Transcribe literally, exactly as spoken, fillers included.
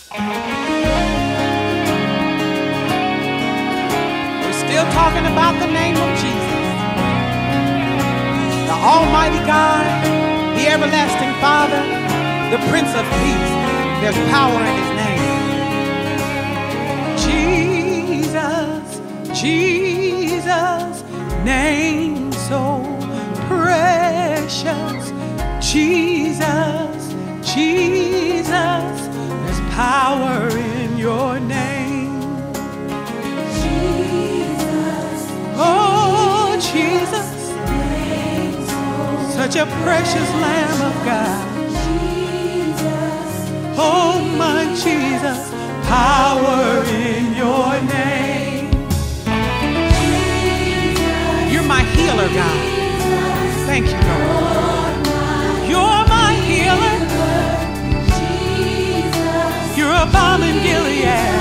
We're still talking about the name of Jesus, the Almighty God, the Everlasting Father, the Prince of Peace. There's power in His name. Jesus, Jesus, name so precious. Jesus, Jesus, there's power in your name. Jesus, oh Jesus, such a precious Lamb of God. Oh my Jesus, power in your name. You're my healer, God. Thank you, Lord. You're my healer. You're a balm in Gilead.